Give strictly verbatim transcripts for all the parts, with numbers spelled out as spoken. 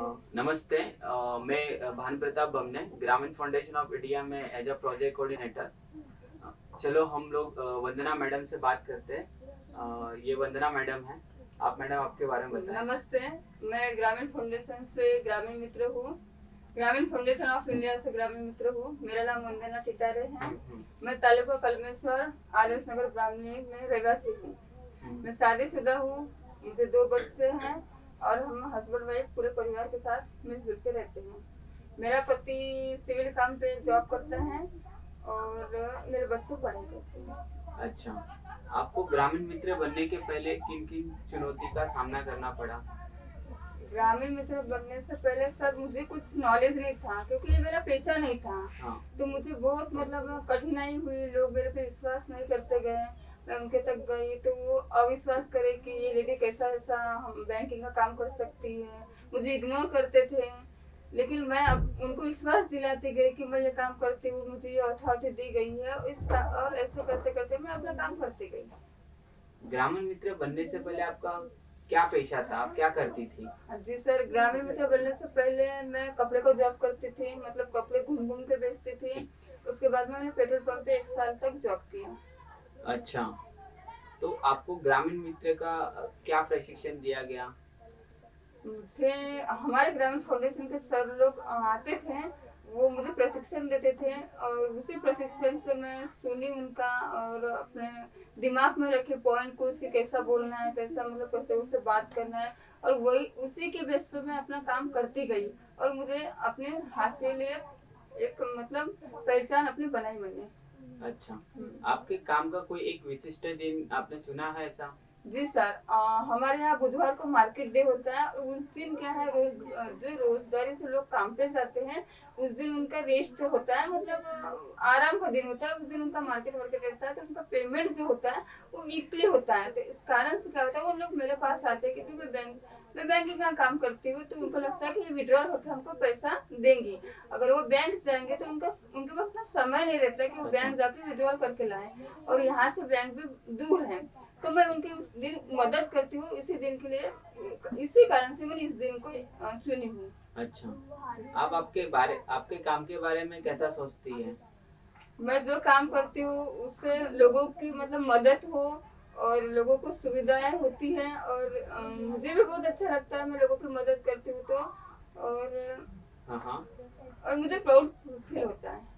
नमस्ते। अ, मैं Bhanu Pratap Bamne, Grameen foundation of India में एज अ प्रोजेक्ट कोऑर्डिनेटर। चलो हम लोग अ, वंदना मैडम से बात करते हैं। अ, ये वंदना मैडम है। आप मैडम आपके बारे में बताएं। नमस्ते, मैं ग्रामीण फाउंडेशन से ग्रामीण मित्र हूँ। ग्रामीण फाउंडेशन ऑफ इंडिया से ग्रामीण मित्र हूँ। मेरा नाम वंदना टिटारे है। मैं तालुका कलमेश्वर आदर्श नगर ग्रामीण में रहवासी हूँ। मैं शादीशुदा हूँ, मुझे दो बच्चे हैं और हम हस्बैंड वाइफ पूरे परिवार के साथ मिलजुल के रहते हैं। मेरा पति सिविल काम पे जॉब करता है और मेरे बच्चे पढ़ाई करते हैं। अच्छा, आपको ग्रामीण मित्र बनने के पहले किन किन चुनौती का सामना करना पड़ा? ग्रामीण मित्र बनने से पहले सर मुझे कुछ नॉलेज नहीं था, क्योंकि ये मेरा पेशा नहीं था। हाँ। तो मुझे बहुत मतलब कठिनाई हुई। लोग मेरे पे विश्वास नहीं करते गए। मैं उनके तक गई तो वो अविश्वास करे कि ये लेडी कैसा ऐसा हम बैंकिंग का काम कर सकती है। मुझे इग्नोर करते थे, लेकिन मैं अब उनको विश्वास दिलाती गई कि मैं ये काम करती हूँ, मुझे ये अथॉरिटी दी गई है, इस और ऐसे करते करते मैं अपना काम करती गई। ग्रामीण मित्र बनने से पहले आपका क्या पेशा था? आप क्या करती थी? जी सर, ग्रामीण मित्र बनने से पहले मैं कपड़े को जॉब करती थी, मतलब कपड़े घूम घूम के बेचती थी। उसके बाद मैंने पेट्रोल पंप पे एक साल तक जॉब किया। अच्छा, तो आपको ग्रामीण मित्र का क्या प्रशिक्षण दिया गया? मुझे हमारे ग्रामीण फाउंडेशन के सर लोग आते थे, वो मुझे प्रशिक्षण देते थे और उसी प्रशिक्षण से मैं सुनी उनका और अपने दिमाग में रखे पॉइंट को उसके कैसा बोलना है, कैसा मतलब कैसे उससे बात करना है, और वही उसी के बेस पे मैं अपना काम करती गई और मुझे अपने हाथ से लिए एक मतलब पहचान अपनी बनाई मैंने। अच्छा, आपके काम का कोई एक विशिष्ट दिन आपने चुना है ऐसा? जी सर, आ, हमारे यहाँ बुधवार को मार्केट डे होता है और उस दिन क्या है, रोज जो रोजगारी से लोग काम पे जाते हैं उस दिन उनका रेस्ट होता है, मतलब आराम का दिन होता है। उस दिन उनका मार्केट वार्केट रहता है तो उनका पेमेंट जो होता है वो वीकली होता है। तो इस कारण से क्या होता है, वो लोग मेरे पास आते हैं क्योंकि मैं बैंक मैं बैंकिंग का काम करती हूँ, तो उनको लगता है कि ये विड्रॉल होकर हमको पैसा देंगे। अगर वो बैंक जाएंगे तो उनका उनके पास ना समय नहीं रहता कि वो बैंक जाके विड्रॉल करके लाए, और यहाँ से बैंक भी दूर है, तो मैं उनकी उस दिन मदद करती हूँ। इसी दिन के लिए, इसी कारण से मैंने इस दिन को चुनी हूँ। अच्छा, आप आपके बारे आपके काम के बारे में कैसा सोचती है? मैं जो काम करती हूँ उससे लोगों की मतलब मदद हो और लोगों को सुविधाएं होती हैं, और मुझे भी बहुत अच्छा लगता है, मैं लोगों की मदद करती हूँ तो और हाँ हाँ और मुझे प्राउड फील होता है।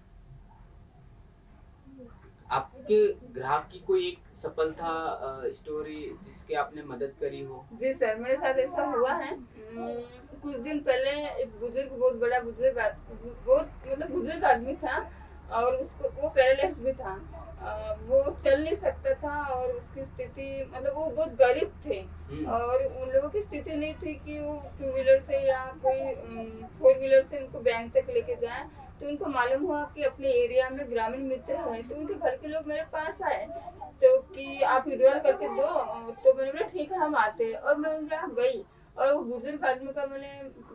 आपके ग्राहक की कोई एक सफलता स्टोरी जिसके आपने मदद करी हो? जी सर, मेरे साथ ऐसा हुआ है। कुछ दिन पहले एक बुजुर्ग, बहुत बड़ा बुजुर्ग, बहुत मतलब बुजुर्ग आदमी था और उसको वो पैरालाइज भी था। वो चल नहीं सकता था और उसकी स्थिति मतलब वो बहुत गरीब थे और उन लोगों की स्थिति नहीं थी कि वो टू व्हीलर से या कोई फोर व्हीलर से उनको बैंक तक लेके जाए। तो उनको मालूम हुआ कि अपने एरिया में ग्रामीण मित्र है, तो उनके घर के लोग मेरे पास आए तो कि आप विड्रॉल करके दो। तो मैंने बोला ठीक है हम आते हैं, और मैं उनके यहाँ गई और वो बुजुर्ग आदमी का मैंने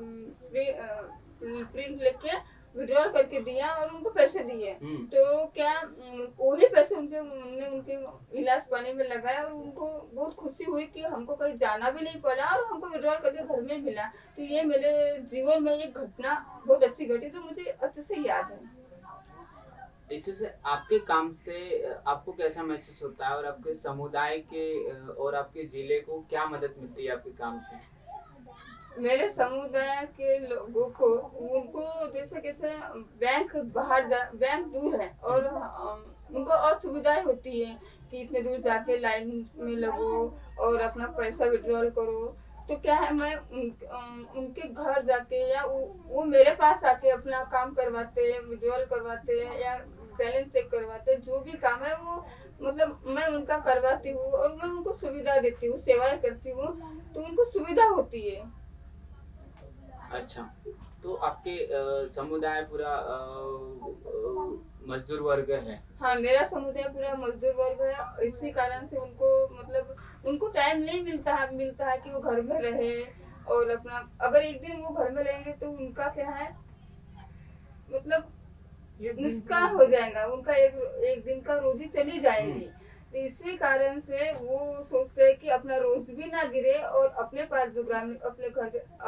प्रिंट लेके विड्रॉल करके दिया और उनको पैसे दिए। तो क्या वही पैसे उनके उन्होंने उनके इलाज पानी में लगाया और उनको बहुत खुशी हुई कि हमको कहीं जाना भी नहीं पड़ा और हमको विड्रॉल करके घर में मिला। तो ये मेरे जीवन में ये घटना बहुत अच्छी घटी, तो मुझे अच्छे से याद है। इससे आपके काम से आपको कैसा महसूस होता है और आपके समुदाय के और आपके जिले को क्या मदद मिलती है आपके काम से? मेरे समुदाय के लोगों को उनको जैसे कैसे बैंक बाहर जा बैंक दूर है और उनको असुविधाएं होती है कि इतने दूर जाके लाइन में लगो और अपना पैसा विड्रॉल करो। तो क्या है, मैं उन, उनके घर जाके या वो, वो मेरे पास आके अपना काम करवाते हैं, विड्रॉल करवाते हैं या बैलेंस चेक करवाते हैं, जो भी काम है वो मतलब मैं उनका करवाती हूँ और मैं उनको सुविधा देती हूँ, सेवाएं करती हूँ, तो उनको सुविधा होती है। अच्छा, तो आपके समुदाय पूरा मजदूर वर्ग है? हाँ, मेरा समुदाय पूरा मजदूर वर्ग है। इसी कारण से उनको मतलब उनको टाइम नहीं मिलता है मिलता है कि वो घर में रहे और अपना, अगर एक दिन वो घर में रहेंगे तो उनका क्या है मतलब नुकसान हो जाएगा, उनका एक एक दिन का रोजी चली जाएगी। तो इसी कारण से वो सोचते हैं कि अपना रोज भी ना गिरे और अपने पास जो ग्रामीण अपने घर अपने एरिया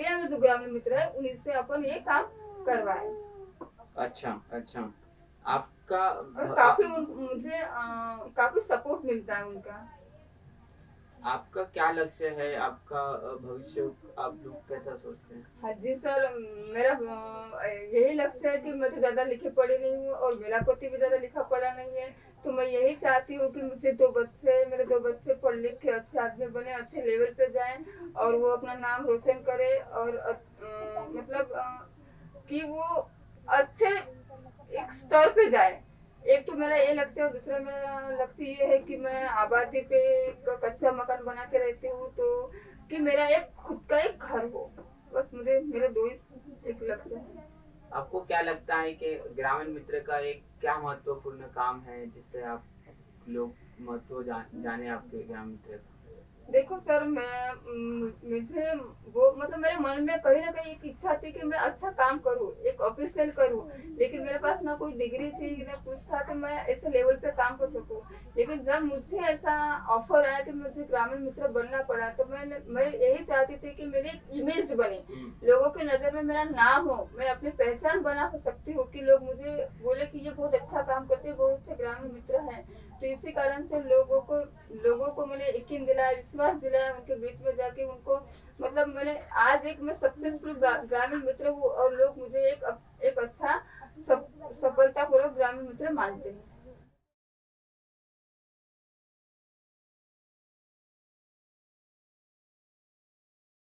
एरिया में जो ग्रामीण मित्र है उन्हीं से अपन ये काम करवाए। अच्छा अच्छा, आपका और काफी उन- मुझे आ, काफी सपोर्ट मिलता है उनका। आपका क्या लक्ष्य है, आपका भविष्य आप लोग कैसा सोचते हैं? हाँ जी सर, मेरा अ, यही लक्ष्य है कि मैं तो ज्यादा लिखे पढ़ी नहीं हूँ और मेरा पति भी ज्यादा लिखा पढ़ा नहीं है, तो मैं यही चाहती हूँ कि मुझे दो बच्चे मेरे दो बच्चे पढ़ लिख के अच्छे आदमी बने, अच्छे लेवल पे जाएं और वो अपना नाम रोशन करे और अ, मतलब अ, कि वो अच्छे एक स्तर पे जाए। एक तो मेरा ये लक्ष्य है और दूसरा मेरा लक्ष्य ये है कि मैं आबादी पे एक कच्चा मकान बना के रहती हूँ, तो कि मेरा एक खुद का एक घर हो। बस मुझे मेरे दो ही एक लक्ष्य है। आपको क्या लगता है कि ग्रामीण मित्र का एक क्या महत्वपूर्ण काम है जिससे आप लोग महत्व जान, जाने आपके ग्रामीण मित्र का? देखो सर, मैं म- मुझे वो मतलब मेरे मन में कहीं ना कहीं एक इच्छा थी कि मैं अच्छा काम करूं, एक ऑफिशियल करूं, लेकिन मेरे पास ना कोई डिग्री थी ना कुछ था कि मैं ऐसे लेवल पे काम कर सकूं। लेकिन जब मुझे ऐसा ऑफर आया कि मुझे ग्रामीण मित्र बनना पड़ा, तो मैं मैं यही चाहती थी कि मेरी एक इमेज बने, लोगों की नजर में मेरा नाम हो, मैं अपनी पहचान बना सकती हूँ कि लोग मुझे बोले कि ये बहुत अच्छा काम करते हैं, बहुत अच्छे ग्रामीण मित्र हैं। तो इसी कारण से लोगों को लोगों को मैंने यकीन दिलाया, विश्वास दिलाया उनके बीच में जाके उनको, मतलब मैंने आज एक मैं सक्सेसफुल ग्रामीण मित्र हूँ और लोग मुझे एक एक अच्छा सफलतापूर्वक ग्रामीण मित्र मानते हैं।